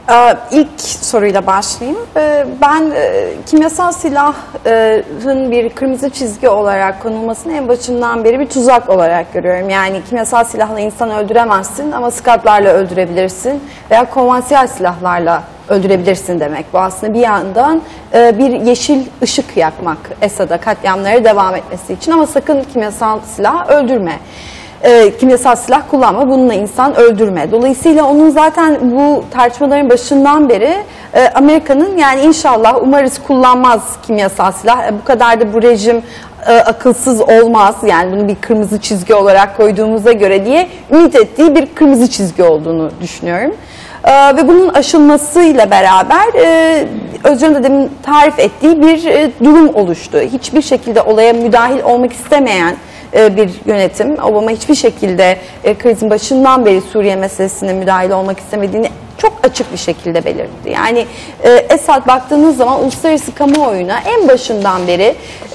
İlk soruyla başlayayım. Ben kimyasal silahın bir kırmızı çizgi olarak konulmasını en başından beri bir tuzak olarak görüyorum. Yani kimyasal silahla insan öldüremezsin ama skadlarla öldürebilirsin veya konvansiyonel silahlarla öldürebilirsin demek. Bu aslında bir yandan bir yeşil ışık yakmak Esad'a katliamlara devam etmesi için, ama sakın kimyasal silah öldürme. Kimyasal silah kullanma, bununla insan öldürme. Dolayısıyla onun zaten bu tartışmaların başından beri Amerika'nın, yani inşallah umarız kullanmaz kimyasal silah, bu kadar da bu rejim akılsız olmaz, yani bunu bir kırmızı çizgi olarak koyduğumuza göre diye ümit ettiği bir kırmızı çizgi olduğunu düşünüyorum. Ve bunun aşılmasıyla beraber Özcan'ın da demin tarif ettiği bir durum oluştu. Hiçbir şekilde olaya müdahil olmak istemeyen bir yönetim, Obama hiçbir şekilde krizin başından beri Suriye meselesine müdahil olmak istemediğini çok açık bir şekilde belirtti. Yani Esad baktığınız zaman uluslararası kamuoyuna en başından beri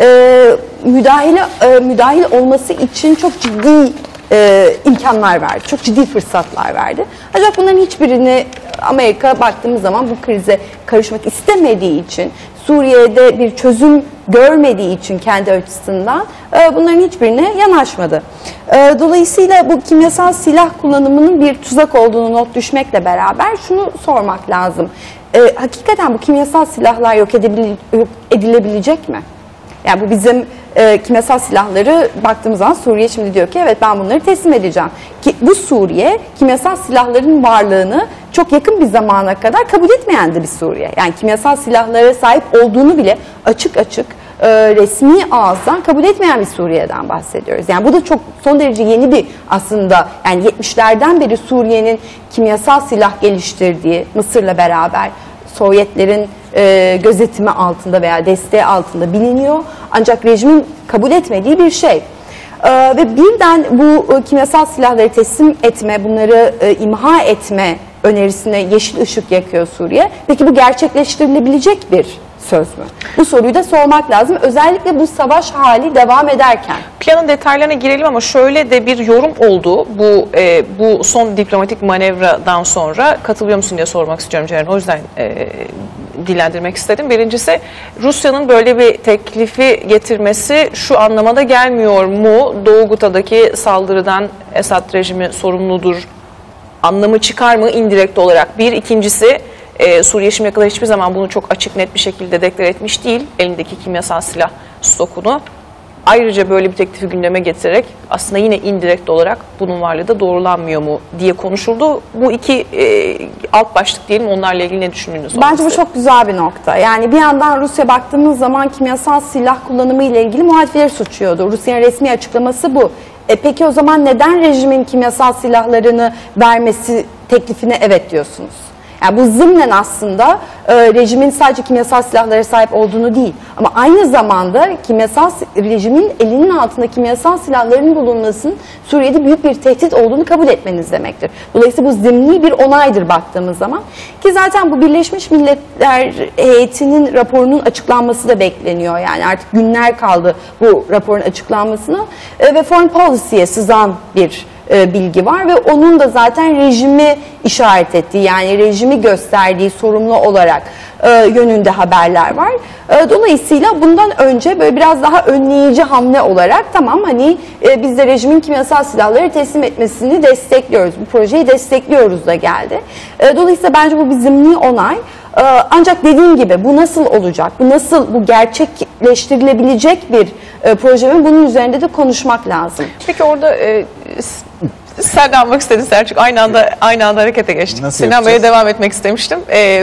müdahil olması için çok ciddi imkanlar verdi, çok ciddi fırsatlar verdi. Ancak bunların hiçbirini Amerika baktığımız zaman bu krize karışmak istemediği için, Suriye'de bir çözüm görmediği için kendi açısından bunların hiçbirine yanaşmadı. Dolayısıyla bu kimyasal silah kullanımının bir tuzak olduğunu not düşmekle beraber şunu sormak lazım. Hakikaten bu kimyasal silahlar yok edilebilecek mi? Yani bu bizim kimyasal silahları baktığımız zaman Suriye şimdi diyor ki evet ben bunları teslim edeceğim. Ki bu Suriye kimyasal silahların varlığını çok yakın bir zamana kadar kabul etmeyen de bir Suriye. Yani kimyasal silahlara sahip olduğunu bile açık açık resmi ağızdan kabul etmeyen bir Suriye'den bahsediyoruz. Yani bu da çok son derece yeni bir aslında, yani 70'lerden beri Suriye'nin kimyasal silah geliştirdiği, Mısır'la beraber Sovyetlerin gözetimi altında veya desteği altında biliniyor. Ancak rejimin kabul etmediği bir şey. Ve birden bu kimyasal silahları teslim etme, bunları imha etme önerisine yeşil ışık yakıyor Suriye. Peki bu gerçekleştirilebilecek bir söz mü? Bu soruyu da sormak lazım. Özellikle bu savaş hali devam ederken. Planın detaylarına girelim ama şöyle de bir yorum oldu. Bu son diplomatik manevradan sonra katılıyor musun diye sormak istiyorum Ceren. O yüzden dillendirmek istedim. Birincisi, Rusya'nın böyle bir teklifi getirmesi şu anlamada gelmiyor mu? Doğu Guta'daki saldırıdan Esad rejimi sorumludur anlamı çıkar mı indirekt olarak? Bir. İkincisi, Suriye şimdiye kadar hiçbir zaman bunu çok açık net bir şekilde deklar etmiş değil, elindeki kimyasal silah stokunu. Ayrıca böyle bir teklifi gündeme getirerek aslında yine indirekt olarak bunun varlığı da doğrulanmıyor mu diye konuşuldu. Bu iki alt başlık diyelim, onlarla ilgili ne düşündüğünüz? Bence bu çok güzel bir nokta. Yani bir yandan Rusya baktığımız zaman kimyasal silah kullanımı ile ilgili muhalifleri suçluyordu. Rusya'nın resmi açıklaması bu. Peki o zaman neden rejimin kimyasal silahlarını vermesi teklifine evet diyorsunuz? Yani bu zımnen aslında rejimin sadece kimyasal silahlara sahip olduğunu değil, ama aynı zamanda rejimin elinin altında kimyasal silahların bulunmasının Suriye'de büyük bir tehdit olduğunu kabul etmeniz demektir. Dolayısıyla bu zımni bir onaydır baktığımız zaman. Ki zaten bu Birleşmiş Milletler heyetinin raporunun açıklanması da bekleniyor. Yani artık günler kaldı bu raporun açıklanmasına ve Foreign Policy'ye sızan bir bilgi var ve onun da zaten rejimi işaret ettiği, yani rejimi gösterdiği sorumlu olarak yönünde haberler var. Dolayısıyla bundan önce böyle biraz daha önleyici hamle olarak tamam hani biz de rejimin kimyasal silahları teslim etmesini destekliyoruz, bu projeyi destekliyoruz da geldi. Dolayısıyla bence bu bir zımni onay. Ancak dediğim gibi bu nasıl olacak, bu gerçekleştirilebilecek bir proje mi, bunun üzerinde de konuşmak lazım. Peki orada sen de almak istedin Selçuk, aynı anda harekete geçtik. Sinan Bey'e devam etmek istemiştim.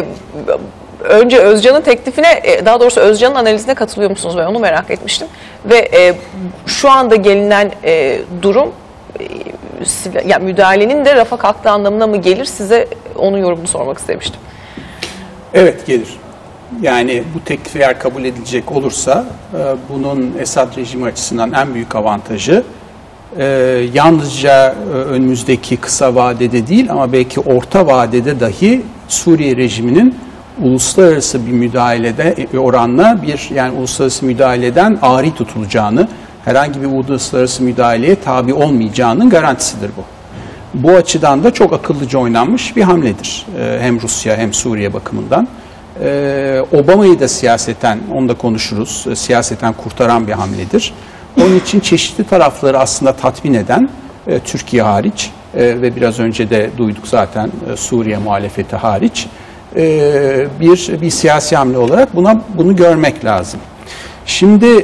Önce Özcan'ın teklifine, daha doğrusu Özcan'ın analizine katılıyor musunuz? Ben onu merak etmiştim. Ve şu anda gelinen durum, yani müdahalenin de rafa kalktığı anlamına mı gelir? Size onun yorumunu sormak istemiştim. Evet, gelir. Yani bu teklif eğer kabul edilecek olursa bunun Esad rejimi açısından en büyük avantajı yalnızca önümüzdeki kısa vadede değil ama belki orta vadede dahi Suriye rejiminin uluslararası bir müdahalede oranla yani uluslararası müdahaleden ari tutulacağını, herhangi bir uluslararası müdahaleye tabi olmayacağının garantisidir bu. Bu açıdan da çok akıllıca oynanmış bir hamledir. Hem Rusya hem Suriye bakımından. Obama'yı da siyaseten, onu da konuşuruz, siyaseten kurtaran bir hamledir. Onun için çeşitli tarafları aslında tatmin eden, Türkiye hariç ve biraz önce de duyduk zaten Suriye muhalefeti hariç, bir siyasi hamle olarak bunu görmek lazım. Şimdi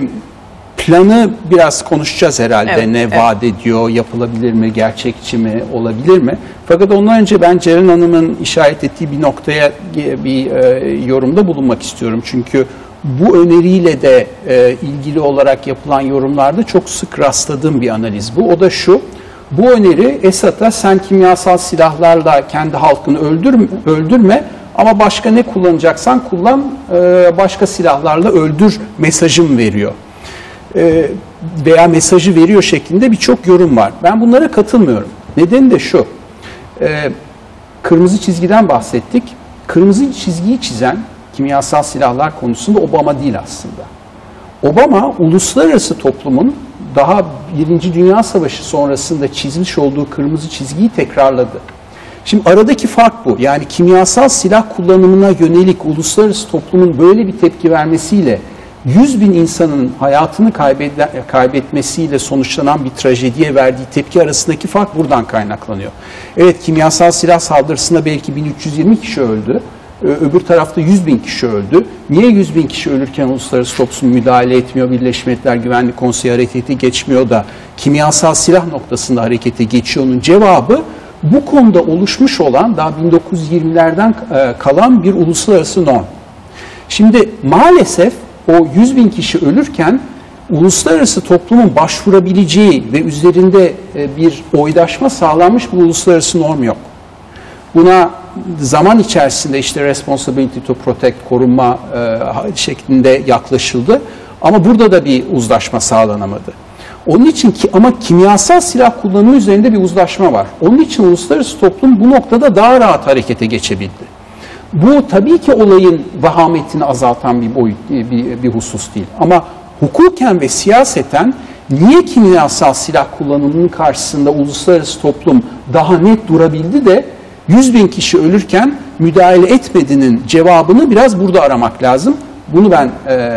planı biraz konuşacağız herhalde. Evet, ne vaat ediyor, yapılabilir mi, gerçekçi mi, olabilir mi? Fakat ondan önce ben Ceren Hanım'ın işaret ettiği bir noktaya bir yorumda bulunmak istiyorum. Çünkü bu öneriyle de ilgili olarak yapılan yorumlarda çok sık rastladığım bir analiz bu. O da şu: bu öneri Esad'a sen kimyasal silahlarla kendi halkını öldürme ama başka ne kullanacaksan kullan, başka silahlarla öldür mesajım veriyor. Veya mesajı veriyor şeklinde birçok yorum var. Ben bunlara katılmıyorum. Nedeni de şu: kırmızı çizgiden bahsettik. Kırmızı çizgiyi çizen kimyasal silahlar konusunda Obama değil aslında. Obama uluslararası toplumun daha Birinci Dünya Savaşı sonrasında çizmiş olduğu kırmızı çizgiyi tekrarladı. Şimdi aradaki fark bu. Yani kimyasal silah kullanımına yönelik uluslararası toplumun böyle bir tepki vermesiyle 100.000 insanın hayatını kaybetmesiyle sonuçlanan bir trajediye verdiği tepki arasındaki fark buradan kaynaklanıyor. Evet, kimyasal silah saldırısında belki 1320 kişi öldü. Öbür tarafta 100.000 kişi öldü. Niye 100.000 kişi ölürken uluslararası toplum müdahale etmiyor, Birleşmiş Milletler Güvenlik Konseyi harekete geçmiyor da kimyasal silah noktasında harekete geçiyor'nun cevabı bu konuda oluşmuş olan daha 1920'lerden kalan bir uluslararası norm. Şimdi maalesef o 100.000 kişi ölürken uluslararası toplumun başvurabileceği ve üzerinde bir oydaşma sağlanmış bir uluslararası norm yok. Buna zaman içerisinde işte responsibility to protect, korunma şeklinde yaklaşıldı. Ama burada da bir uzlaşma sağlanamadı. Onun için ama kimyasal silah kullanımı üzerinde bir uzlaşma var. Onun için uluslararası toplum bu noktada daha rahat harekete geçebildi. Bu tabii ki olayın vahametini azaltan bir boyut, bir husus değil. Ama hukuken ve siyaseten niye kimyasal silah kullanımının karşısında uluslararası toplum daha net durabildi de 100.000 kişi ölürken müdahale etmediğinin cevabını biraz burada aramak lazım. Bunu ben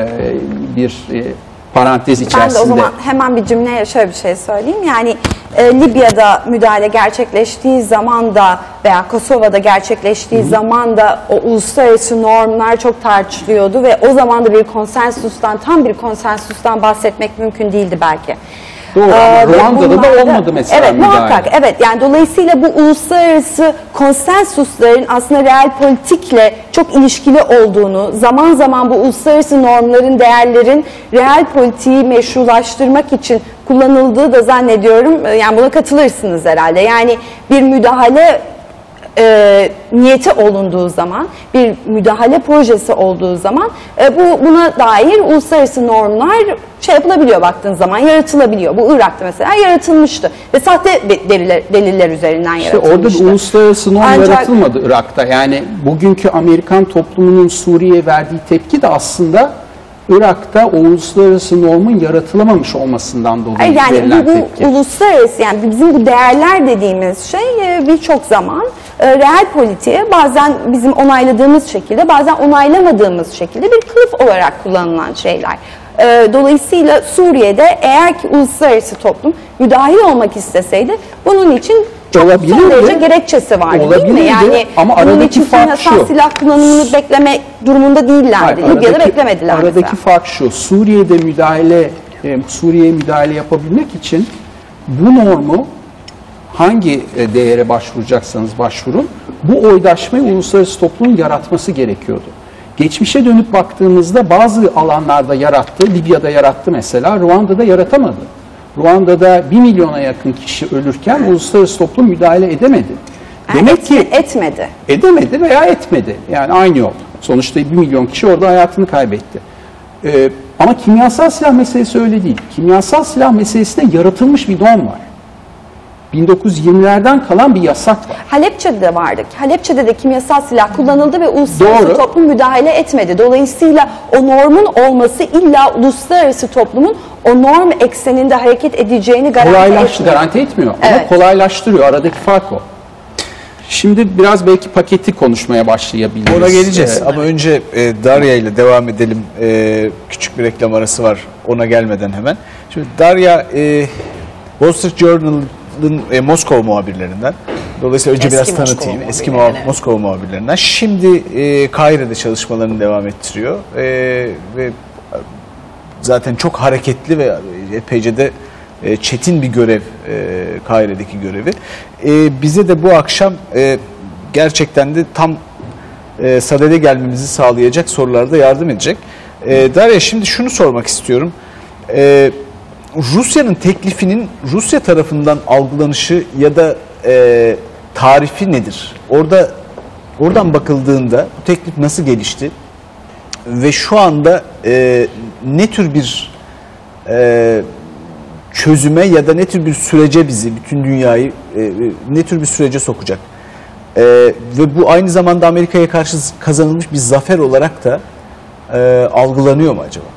bir parantez içerisinde... Ben de o zaman hemen bir cümleye şöyle bir şey söyleyeyim. Yani Libya'da müdahale gerçekleştiği zaman da veya Kosova'da gerçekleştiği zaman da o uluslararası normlar çok tartışılıyordu ve o zaman da bir konsensustan, tam bir konsensustan bahsetmek mümkün değildi belki. Doğru, ama Ruanda'da da olmadı mesela evet, müdahale. Muhakkak, evet. Yani dolayısıyla bu uluslararası konsensusların aslında real politikle çok ilişkili olduğunu, zaman zaman bu uluslararası normların, değerlerin real politiği meşrulaştırmak için kullanıldığı da zannediyorum. Yani buna katılırsınız herhalde. Yani bir müdahale niyeti olunduğu zaman, bir müdahale projesi olduğu zaman buna dair uluslararası normlar yapılabiliyor, baktığın zaman yaratılabiliyor. Bu Irak'ta mesela yaratılmıştı ve sahte deliller üzerinden yaratılmıştı. Orada bir uluslararası norm yaratılmadı Irak'ta. Yani bugünkü Amerikan toplumunun Suriye'ye verdiği tepki de aslında Irak'ta o uluslararası normun yaratılamamış olmasından dolayı verilen tepki. Uluslararası, yani bizim bu değerler dediğimiz şey birçok zaman real politiğe bazen bizim onayladığımız şekilde, bazen onaylamadığımız şekilde bir kılıf olarak kullanılan şeyler. Dolayısıyla Suriye'de eğer ki uluslararası toplum müdahil olmak isteseydi bunun için çok son derece gerekçesi vardı, değil mi? Yani ama bunun için kimyasal silah kullanımını bekleme durumunda değillerdi. Libya'da beklemediler. Aradaki fark şu: Suriye'ye müdahale yapabilmek için bu normu hangi değere başvuracaksanız başvurun, bu oydaşmayı uluslararası toplumun yaratması gerekiyordu. Geçmişe dönüp baktığımızda bazı alanlarda yarattı, Libya'da yarattı mesela, Ruanda'da yaratamadı. Ruanda'da 1 milyona yakın kişi ölürken uluslararası toplum müdahale edemedi. Demek ki edemedi veya etmedi. Yani aynı yol. Sonuçta 1 milyon kişi orada hayatını kaybetti. Ama kimyasal silah meselesi öyle değil. Kimyasal silah meselesinde yaratılmış bir norm var. 1920'lerden kalan bir yasak var. Halepçe'de de vardı. Halepçe'de de kimyasal silah kullanıldı ve uluslararası Doğru. toplum müdahale etmedi. Dolayısıyla o normun olması illa uluslararası toplumun o norm ekseninde hareket edeceğini Garanti etmiyor ama Evet. kolaylaştırıyor. Aradaki fark o. Şimdi biraz belki paketi konuşmaya başlayabiliriz. Ona geleceğiz ama önce Darya ile devam edelim. Küçük bir reklam arası var ona gelmeden hemen. Şimdi Darya Wall Street Journal'ın Moskova muhabirlerinden. Dolayısıyla önce Eski biraz Moskova tanıtayım. Eski muhabirlerinden. Moskova muhabirlerinden. Şimdi Kahire'de çalışmalarını devam ettiriyor. Ve zaten çok hareketli ve epeyce de çetin bir görev, Kahire'deki görevi. Bize de bu akşam gerçekten de tam sadede gelmemizi sağlayacak sorularda yardım edecek. Darya, şimdi şunu sormak istiyorum. Rusya'nın teklifinin Rusya tarafından algılanışı ya da tarifi nedir? Oradan bakıldığında bu teklif nasıl gelişti? Ve şu anda ne tür bir çözüme ya da ne tür bir sürece bizi, bütün dünyayı ne tür bir sürece sokacak? Ve bu aynı zamanda Amerika'ya karşı kazanılmış bir zafer olarak da algılanıyor mu acaba?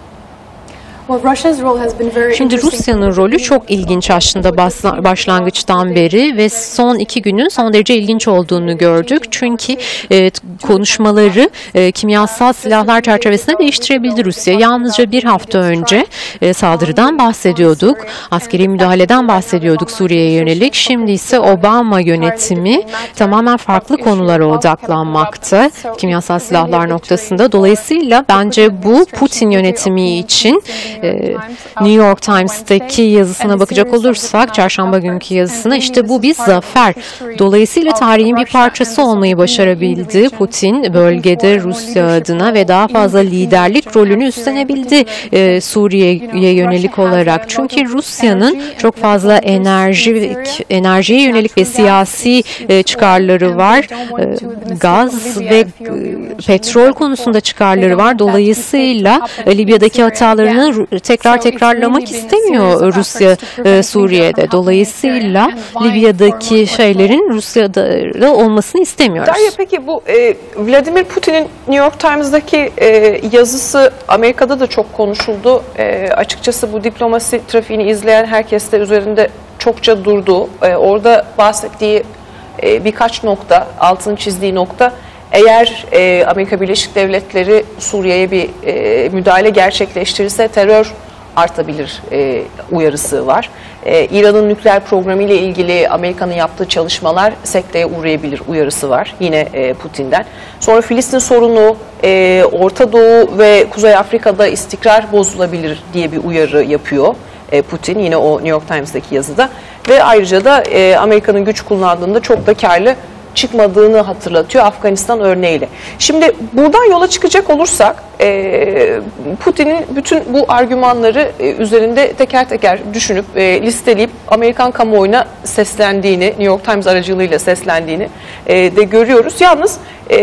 Şimdi Rusya'nın rolü çok ilginç aslında başlangıçtan beri ve son 2 günün son derece ilginç olduğunu gördük. Çünkü konuşmaları kimyasal silahlar çerçevesinde değiştirebildi Rusya. Yalnızca bir hafta önce saldırıdan bahsediyorduk, askeri müdahaleden bahsediyorduk Suriye'ye yönelik. Şimdi ise Obama yönetimi tamamen farklı konulara odaklanmakta kimyasal silahlar noktasında. Dolayısıyla bence bu Putin yönetimi için New York Times'taki yazısına bakacak olursak, çarşamba günkü yazısına, işte bu bir zafer. Dolayısıyla tarihin bir parçası olmayı başarabildi Putin bölgede Rusya adına ve daha fazla liderlik rolünü üstlenebildi Suriye'ye yönelik olarak. Çünkü Rusya'nın çok fazla enerjiye yönelik ve siyasi çıkarları var. Gaz ve petrol konusunda çıkarları var. Dolayısıyla Libya'daki hatalarını tekrar tekrarlamak istemiyor Rusya Suriye'de. Dolayısıyla Libya'daki şeylerin Rusya'da olmasını istemiyoruz. Darya, peki bu Vladimir Putin'in New York Times'daki yazısı Amerika'da da çok konuşuldu. Açıkçası bu diplomasi trafiğini izleyen herkes de üzerinde çokça durdu. Orada bahsettiği birkaç nokta, altını çizdiği nokta, eğer Amerika Birleşik Devletleri Suriye'ye bir müdahale gerçekleştirirse terör artabilir uyarısı var. İran'ın nükleer programı ile ilgili Amerika'nın yaptığı çalışmalar sekteye uğrayabilir uyarısı var yine Putin'den. Sonra Filistin sorunu, Orta Doğu ve Kuzey Afrika'da istikrar bozulabilir diye bir uyarı yapıyor Putin yine o New York Times'daki yazıda. Ve ayrıca da Amerika'nın güç kullandığında çok da karlı çıkmadığını hatırlatıyor Afganistan örneğiyle. Şimdi buradan yola çıkacak olursak Putin'in bütün bu argümanları üzerinde teker teker düşünüp listeleyip Amerikan kamuoyuna seslendiğini, New York Times aracılığıyla seslendiğini de görüyoruz. Yalnız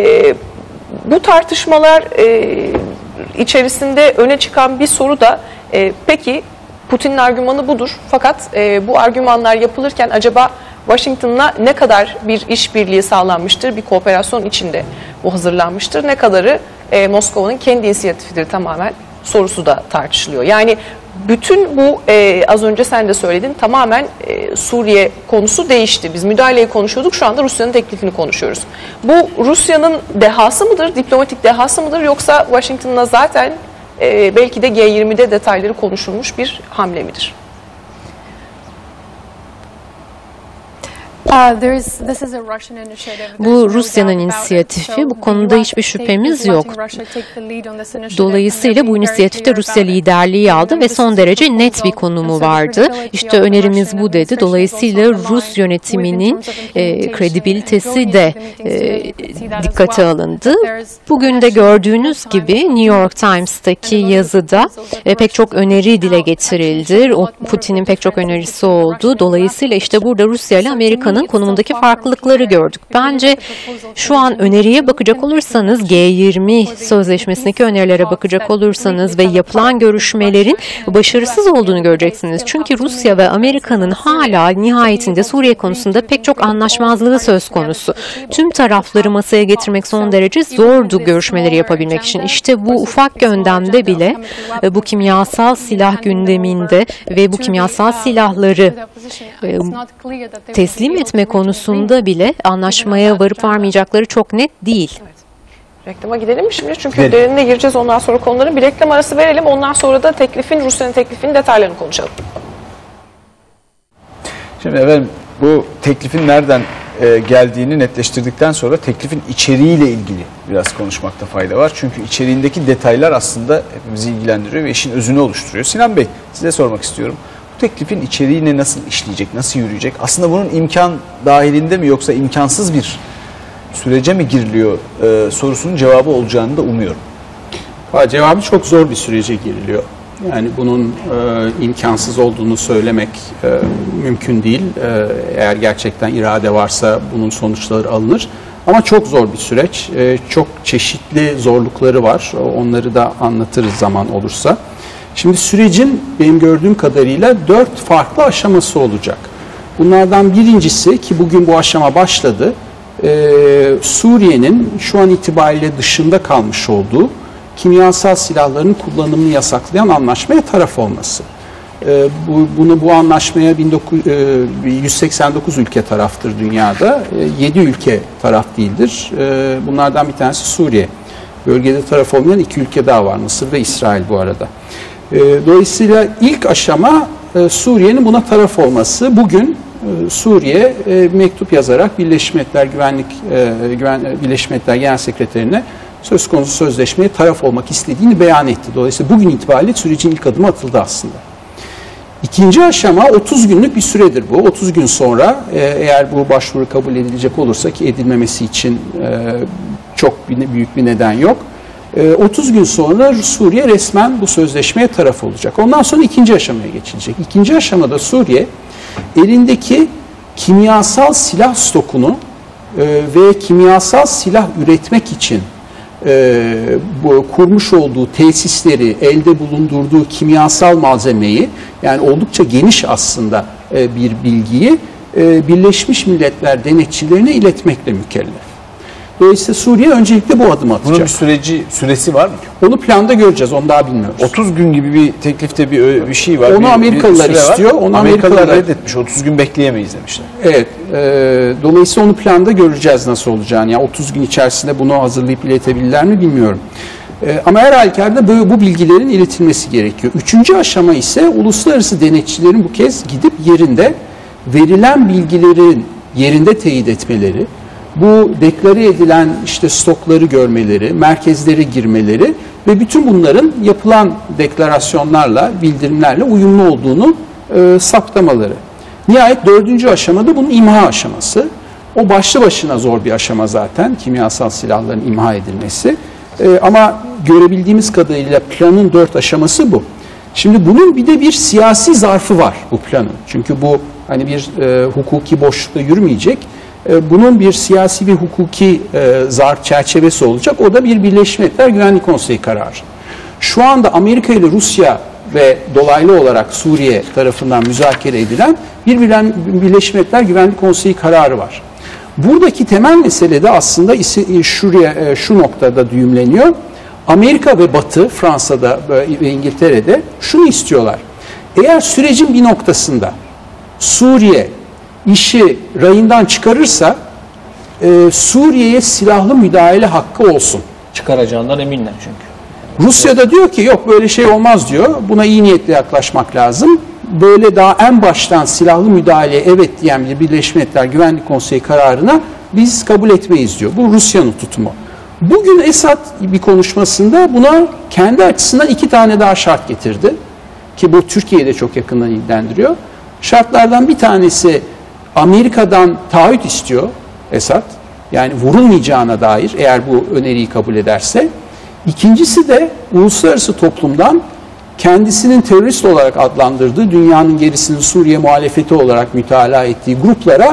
bu tartışmalar içerisinde öne çıkan bir soru da peki Putin'in argümanı budur. Fakat bu argümanlar yapılırken acaba Washington'la ne kadar bir işbirliği sağlanmıştır, bir kooperasyon içinde bu hazırlanmıştır, ne kadarı Moskova'nın kendi inisiyatifidir tamamen sorusu da tartışılıyor. Yani bütün bu az önce sen de söyledin, tamamen Suriye konusu değişti. Biz müdahaleyi konuşuyorduk, şu anda Rusya'nın teklifini konuşuyoruz. Bu Rusya'nın dehası mıdır, diplomatik dehası mıdır, yoksa Washington'la zaten belki de G20'de detayları konuşulmuş bir hamle midir? Bu Rusya'nın inisiyatifi, bu konuda hiçbir şüphemiz yok. Dolayısıyla bu inisiyatifte Rusya liderliği aldı ve son derece net bir konumu vardı. İşte önerimiz bu dedi. Dolayısıyla Rus yönetiminin kredibilitesi de dikkate alındı. Bugün de gördüğünüz gibi New York Times'taki yazıda pek çok öneri dile getirildi. Putin'in pek çok önerisi oldu. Dolayısıyla işte burada Rusya ile Amerika'nın Amerika'nın konumundaki farklılıkları gördük. Bence şu an öneriye bakacak olursanız, G20 sözleşmesindeki önerilere bakacak olursanız ve yapılan görüşmelerin başarısız olduğunu göreceksiniz. Çünkü Rusya ve Amerika'nın hala nihayetinde Suriye konusunda pek çok anlaşmazlığı söz konusu. Tüm tarafları masaya getirmek son derece zordu görüşmeleri yapabilmek için. İşte bu ufak gündemde bile bu kimyasal silah gündeminde ve bu kimyasal silahları teslim etme konusunda bile anlaşmaya varıp varmayacakları çok net değil. Reklama gidelim mi şimdi? Çünkü derinine gireceğiz ondan sonra konuların. Bir reklam arası verelim. Ondan sonra da Rusya'nın teklifinin detaylarını konuşalım. Şimdi efendim, bu teklifin nereden geldiğini netleştirdikten sonra teklifin içeriğiyle ilgili biraz konuşmakta fayda var. Çünkü içeriğindeki detaylar aslında hepimizi ilgilendiriyor ve işin özünü oluşturuyor. Sinan Bey, size sormak istiyorum. Bu teklifin içeriğine nasıl işleyecek, nasıl yürüyecek? Aslında bunun imkan dahilinde mi yoksa imkansız bir sürece mi giriliyor sorusunun cevabı olacağını da umuyorum. Cevabı çok zor bir sürece giriliyor. Yani bunun imkansız olduğunu söylemek mümkün değil. Eğer gerçekten irade varsa bunun sonuçları alınır. Ama çok zor bir süreç. Çok çeşitli zorlukları var. Onları da anlatırız zaman olursa. Şimdi sürecin benim gördüğüm kadarıyla 4 farklı aşaması olacak. Bunlardan birincisi, ki bugün bu aşama başladı, Suriye'nin şu an itibariyle dışında kalmış olduğu kimyasal silahların kullanımını yasaklayan anlaşmaya taraf olması. Bu anlaşmaya 189 ülke taraftır dünyada. 7 ülke taraf değildir. Bunlardan bir tanesi Suriye. Bölgede taraf olmayan 2 ülke daha var. Mısır ve İsrail bu arada. Dolayısıyla ilk aşama Suriye'nin buna taraf olması. Bugün Suriye mektup yazarak Birleşmiş Milletler Genel Sekreterine söz konusu sözleşmeye taraf olmak istediğini beyan etti. Dolayısıyla bugün itibariyle sürecin ilk adımı atıldı aslında. İkinci aşama 30 günlük bir süredir bu. 30 gün sonra eğer bu başvuru kabul edilecek olursa, ki edilmemesi için çok büyük bir neden yok, 30 gün sonra Suriye resmen bu sözleşmeye taraf olacak. Ondan sonra ikinci aşamaya geçilecek. İkinci aşamada Suriye elindeki kimyasal silah stokunu ve kimyasal silah üretmek için kurmuş olduğu tesisleri, elde bulundurduğu kimyasal malzemeyi, yani oldukça geniş aslında bir bilgiyi Birleşmiş Milletler denetçilerine iletmekle mükellef. Dolayısıyla Suriye öncelikle bu adımı atacak. Bunun bir süresi var mı? Onu planda göreceğiz, onu daha bilmiyoruz. 30 gün gibi bir teklifte bir şey var. Onu Amerikalılar istiyor. Onu Amerikalılar reddetmiş. 30 gün bekleyemeyiz demişler. Evet. Dolayısıyla onu planda göreceğiz nasıl olacağını. Yani 30 gün içerisinde bunu hazırlayıp iletebilirler mi bilmiyorum. Ama her halükarda bu bilgilerin iletilmesi gerekiyor. Üçüncü aşama ise uluslararası denetçilerin bu kez gidip yerinde verilen bilgilerin yerinde teyit etmeleri, bu deklare edilen işte stokları görmeleri, merkezlere girmeleri ve bütün bunların yapılan deklarasyonlarla, bildirimlerle uyumlu olduğunu saptamaları. Nihayet dördüncü aşamada bunun imha aşaması. O başlı başına zor bir aşama zaten, kimyasal silahların imha edilmesi. Ama görebildiğimiz kadarıyla planın 4 aşaması bu. Şimdi bunun bir de bir siyasi zarfı var bu planın. Çünkü bu hani bir hukuki boşlukta yürümeyecek. Bunun bir siyasi bir hukuki zarf çerçevesi olacak. O da bir Birleşmiş Milletler Güvenlik Konseyi kararı. Şu anda Amerika ile Rusya ve dolaylı olarak Suriye tarafından müzakere edilen bir Birleşmiş Milletler Güvenlik Konseyi kararı var. Buradaki temel mesele de aslında şu noktada düğümleniyor. Amerika ve Batı, Fransa'da ve İngiltere'de şunu istiyorlar. Eğer sürecin bir noktasında Suriye işi rayından çıkarırsa Suriye'ye silahlı müdahale hakkı olsun. Çıkaracağından eminler çünkü. Rusya da diyor ki yok böyle şey olmaz diyor. Buna iyi niyetle yaklaşmak lazım. Böyle daha en baştan silahlı müdahaleye evet diyen bir Birleşmiş Milletler Güvenlik Konseyi kararına biz kabul etmeyiz diyor. Bu Rusya'nın tutumu. Bugün Esad bir konuşmasında buna kendi açısından 2 tane daha şart getirdi. Ki bu Türkiye'yi de çok yakından ilgilendiriyor. Şartlardan bir tanesi Amerika'dan taahhüt istiyor Esad. Yani vurulmayacağına dair eğer bu öneriyi kabul ederse. İkincisi de uluslararası toplumdan kendisinin terörist olarak adlandırdığı, dünyanın gerisinin Suriye muhalefeti olarak mütalaa ettiği gruplara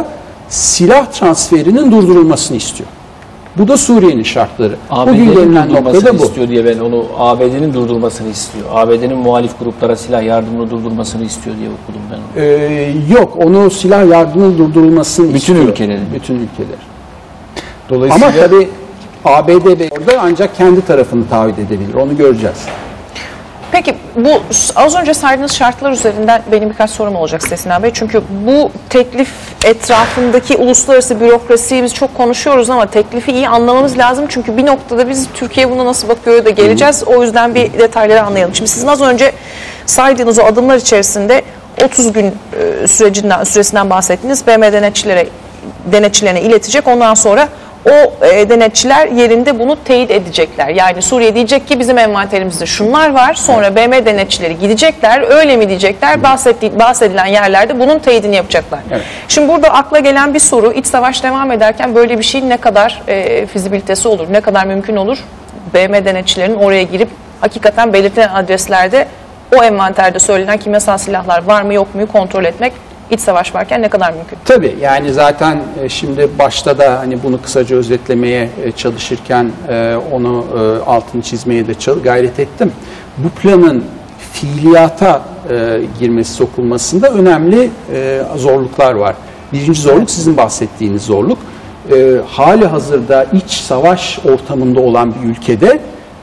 silah transferinin durdurulmasını istiyor. Bu da Suriye'nin şartları. Bugün ABD'nin gelinen noktada durdurmasını bu. istiyor diye ben onu ABD'nin durdurmasını istiyor. ABD'nin muhalif gruplara silah yardımını durdurmasını istiyor diye okudum ben onu. Yok, onu silah yardımının durdurulmasını istiyor. ülkelerin. Bütün ülkeler. Dolayısıyla Ama tabii ABD ve orada ancak kendi tarafını taahhüt edebilir. Onu göreceğiz. Peki bu az önce saydığınız şartlar üzerinden benim birkaç sorum olacak Sinan Bey. Çünkü bu teklif etrafındaki uluslararası bürokrasiyi biz çok konuşuyoruz ama teklifi iyi anlamamız lazım. Çünkü bir noktada biz Türkiye buna nasıl bakıyor da geleceğiz. O yüzden bir detayları anlayalım. Şimdi sizin az önce saydığınız o adımlar içerisinde 30 gün süresinden bahsettiniz. BM denetçilerine iletecek. Ondan sonra o denetçiler yerinde bunu teyit edecekler. Yani Suriye diyecek ki bizim envanterimizde şunlar var. Sonra BM denetçileri gidecekler. Öyle mi diyecekler? Bahsedilen yerlerde bunun teyidini yapacaklar. Evet. Şimdi burada akla gelen bir soru. İç savaş devam ederken böyle bir şeyin ne kadar fizibilitesi olur? Ne kadar mümkün olur? BM denetçilerinin oraya girip hakikaten belirtilen adreslerde o envanterde söylenen kimyasal silahlar var mı yok mu kontrol etmek iç savaş varken ne kadar mümkün? Tabii, yani zaten şimdi başta da hani bunu kısaca özetlemeye çalışırken onu altını çizmeye de gayret ettim. Bu planın fiiliyata girmesi, sokulmasında önemli zorluklar var. Birinci zorluk sizin bahsettiğiniz zorluk. Hali hazırda iç savaş ortamında olan bir ülkede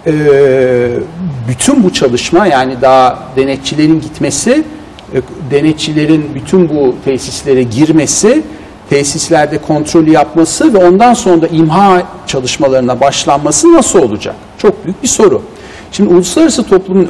bütün bu çalışma, yani daha denetçilerin gitmesi, denetçilerin bütün bu tesislere girmesi, tesislerde kontrolü yapması ve ondan sonra da imha çalışmalarına başlanması nasıl olacak? Çok büyük bir soru. Şimdi uluslararası toplumun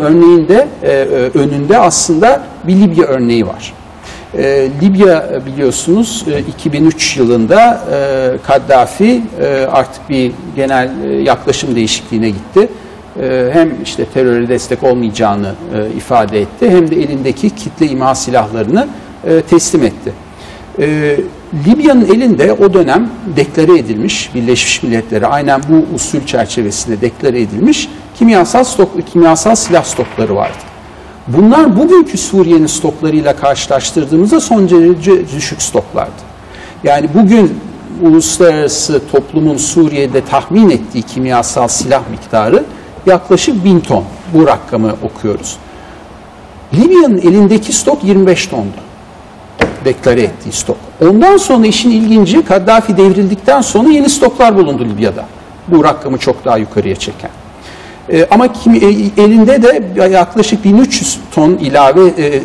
önünde aslında bir Libya örneği var. Libya biliyorsunuz 2003 yılında Kaddafi artık bir genel yaklaşım değişikliğine gitti. Hem işte teröre destek olmayacağını ifade etti, hem de elindeki kitle imha silahlarını teslim etti. Libya'nın elinde o dönem deklare edilmiş, Birleşmiş Milletler'e aynen bu usul çerçevesinde deklare edilmiş kimyasal silah stokları vardı. Bunlar bugünkü Suriye'nin stoklarıyla karşılaştırdığımızda son derece düşük stoklardı. Yani bugün uluslararası toplumun Suriye'de tahmin ettiği kimyasal silah miktarı yaklaşık 1000 ton. Bu rakamı okuyoruz. Libya'nın elindeki stok 25 tondu. Deklare ettiği stok. Ondan sonra işin ilginci, Kaddafi devrildikten sonra yeni stoklar bulundu Libya'da. Bu rakamı çok daha yukarıya çeken. Ama elinde de yaklaşık 1300 ton ilave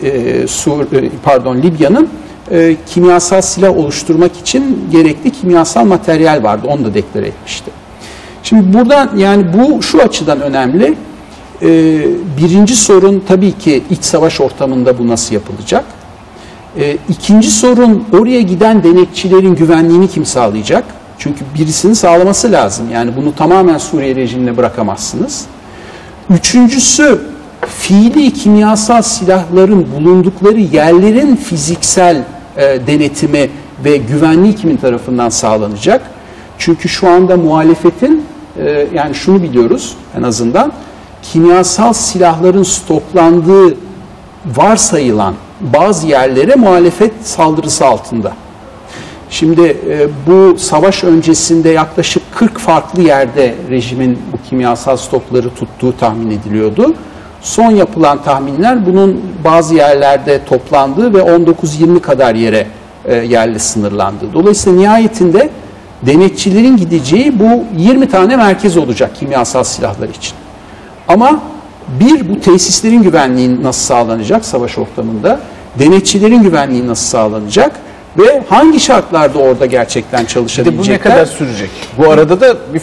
Libya'nın kimyasal silah oluşturmak için gerekli kimyasal materyal vardı. Onu da deklare etmişti. Şimdi buradan, yani bu şu açıdan önemli. Birinci sorun tabii ki iç savaş ortamında bu nasıl yapılacak? İkinci sorun, oraya giden denetçilerin güvenliğini kim sağlayacak? Çünkü birisinin sağlaması lazım. Yani bunu tamamen Suriye rejimine bırakamazsınız. Üçüncüsü, fiili kimyasal silahların bulundukları yerlerin fiziksel denetimi ve güvenliği kimin tarafından sağlanacak? Çünkü şu anda muhalefetin, yani şunu biliyoruz en azından, kimyasal silahların stoklandığı varsayılan bazı yerlere muhalefet saldırısı altında. Şimdi bu savaş öncesinde yaklaşık 40 farklı yerde rejimin bu kimyasal stokları tuttuğu tahmin ediliyordu. Son yapılan tahminler bunun bazı yerlerde toplandığı ve 19-20 kadar yere yerle sınırlandığı. Dolayısıyla nihayetinde denetçilerin gideceği bu 20 tane merkez olacak kimyasal silahlar için. Ama bu tesislerin güvenliği nasıl sağlanacak savaş ortamında? Denetçilerin güvenliği nasıl sağlanacak? Ve hangi şartlarda orada gerçekten çalışabilecekler? Bu ne kadar sürecek? Bu arada da bir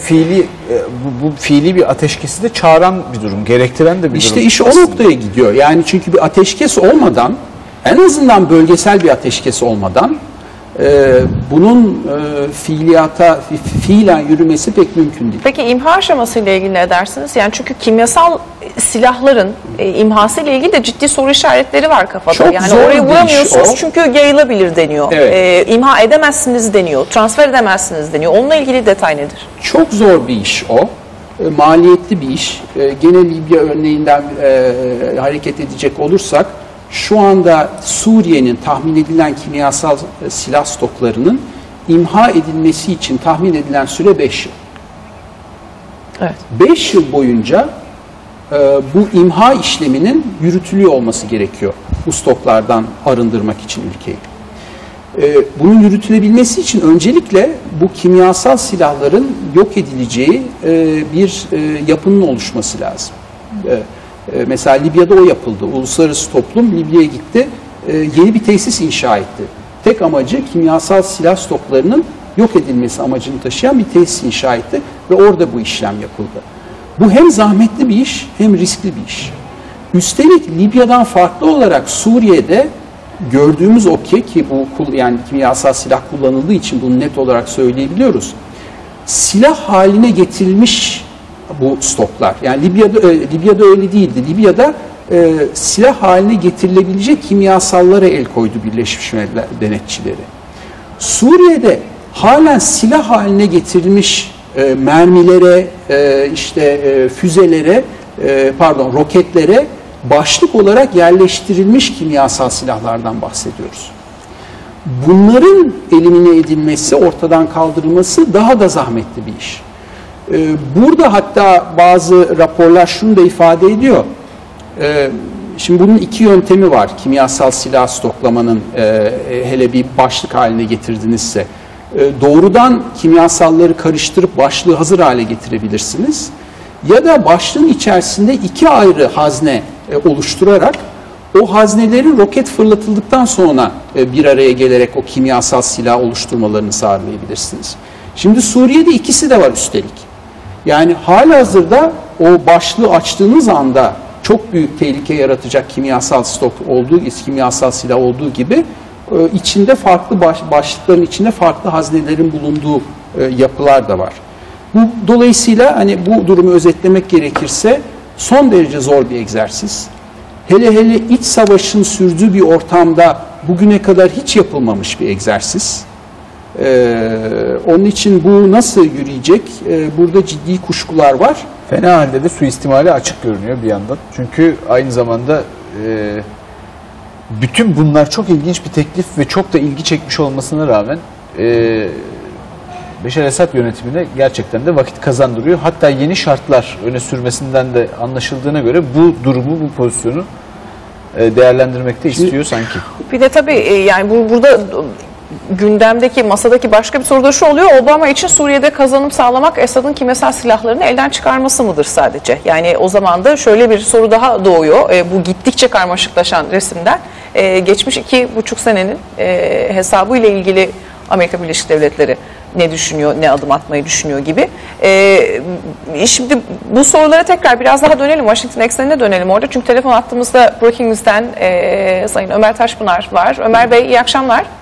fiili bir ateşkesi de çağıran bir durum, gerektiren de bir durum. İşte iş o noktaya gidiyor. Yani çünkü bir ateşkes olmadan, en azından bölgesel bir ateşkes olmadan bunun fiilen yürümesi pek mümkün değil. Peki imha aşamasıyla ilgili ne dersiniz? Yani çünkü kimyasal silahların imhası ile ilgili de ciddi soru işaretleri var kafada. Çok yani zor oraya bir vuramıyorsunuz iş o. çünkü yayılabilir deniyor. Evet. İmha edemezsiniz deniyor. Transfer edemezsiniz deniyor. Onunla ilgili detay nedir? Çok zor bir iş o. Maliyetli bir iş. Gene Libya örneğinden hareket edecek olursak, şu anda Suriye'nin tahmin edilen kimyasal silah stoklarının imha edilmesi için tahmin edilen süre 5 yıl. Evet. 5 yıl boyunca bu imha işleminin yürütülüyor olması gerekiyor bu stoklardan arındırmak için ülkeyi. Bunun yürütülebilmesi için öncelikle bu kimyasal silahların yok edileceği bir yapının oluşması lazım. Mesela Libya'da o yapıldı. Uluslararası toplum Libya'ya gitti, yeni bir tesis inşa etti. Tek amacı kimyasal silah stoklarının yok edilmesi amacını taşıyan bir tesis inşa etti ve orada bu işlem yapıldı. Bu hem zahmetli bir iş hem riskli bir iş. Üstelik Libya'dan farklı olarak Suriye'de gördüğümüz o ki bu yani kimyasal silah kullanıldığı için bunu net olarak söyleyebiliyoruz. Silah haline getirilmiş bu stoklar. Yani Libya'da öyle değildi. Libya'da silah haline getirilebilecek kimyasallara el koydu Birleşmiş Milletler denetçileri. Suriye'de halen silah haline getirilmiş mermilere, füzelere, roketlere başlık olarak yerleştirilmiş kimyasal silahlardan bahsediyoruz. Bunların elimine edilmesi, ortadan kaldırılması daha da zahmetli bir iş. Burada hatta bazı raporlar şunu da ifade ediyor. Şimdi bunun iki yöntemi var kimyasal silah stoklamanın, hele bir başlık haline getirdinizse. Doğrudan kimyasalları karıştırıp başlığı hazır hale getirebilirsiniz. Ya da başlığın içerisinde iki ayrı hazne oluşturarak o haznelerin roket fırlatıldıktan sonra bir araya gelerek o kimyasal silah oluşturmalarını sağlayabilirsiniz. Şimdi Suriye'de ikisi de var üstelik. Yani halihazırda o başlığı açtığınız anda çok büyük tehlike yaratacak kimyasal kimyasal silah olduğu gibi içinde farklı başlıkların içinde farklı haznelerin bulunduğu yapılar da var. Dolayısıyla hani bu durumu özetlemek gerekirse son derece zor bir egzersiz. Hele iç savaşın sürdüğü bir ortamda bugüne kadar hiç yapılmamış bir egzersiz. Onun için bu nasıl yürüyecek? Burada ciddi kuşkular var. Fena halde de suistimali açık görünüyor bir yandan. Çünkü aynı zamanda bütün bunlar çok ilginç bir teklif ve çok da ilgi çekmiş olmasına rağmen Beşar Esad yönetimine gerçekten de vakit kazandırıyor. Hatta yeni şartlar öne sürmesinden de anlaşıldığına göre bu durumu, bu pozisyonu değerlendirmekte istiyor sanki. Bir de tabii yani burada gündemdeki, masadaki başka bir soru da şu oluyor. Obama için Suriye'de kazanım sağlamak Esad'ın kimyasal silahlarını elden çıkarması mıdır sadece? Yani o zaman da şöyle bir soru daha doğuyor. Bu gittikçe karmaşıklaşan resimden. Geçmiş 2,5 senenin hesabı ile ilgili Amerika Birleşik Devletleri ne düşünüyor, ne adım atmayı düşünüyor gibi. Şimdi bu sorulara tekrar biraz daha dönelim. Washington eksenine dönelim orada. Çünkü telefon attığımızda Brooking'den Sayın Ömer Taşpınar var. Ömer Bey iyi akşamlar.